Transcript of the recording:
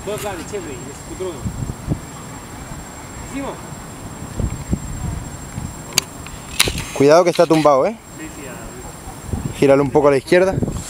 Cuidado que está tumbado, ¿eh? Gíralo un poco a la izquierda.